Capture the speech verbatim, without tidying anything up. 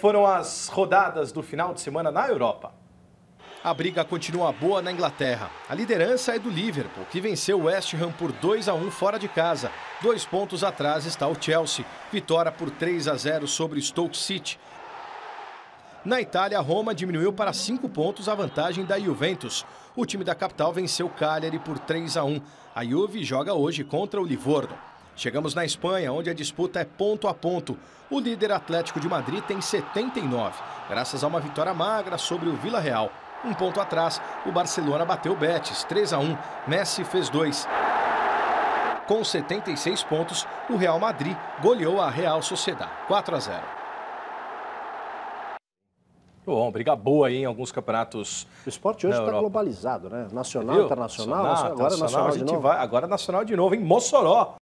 foram as rodadas do final de semana na Europa? A briga continua boa na Inglaterra. A liderança é do Liverpool, que venceu o West Ham por dois a um fora de casa. Dois pontos atrás está o Chelsea. Vitória por três a zero sobre Stoke City. Na Itália, a Roma diminuiu para cinco pontos a vantagem da Juventus. O time da capital venceu o Cagliari por três a um. A Juve joga hoje contra o Livorno. Chegamos na Espanha, onde a disputa é ponto a ponto. O líder Atlético de Madrid tem setenta e nove, graças a uma vitória magra sobre o Villarreal. Um ponto atrás, o Barcelona bateu o Betis, três a um. Messi fez dois. Com setenta e seis pontos, o Real Madrid goleou a Real Sociedad, quatro a zero. Bom, briga boa aí em alguns campeonatos. O esporte hoje está globalizado, né? Nacional, Viu? internacional, Nacional, agora nacional, nacional a de gente novo. vai, agora nacional de novo, em Mossoró.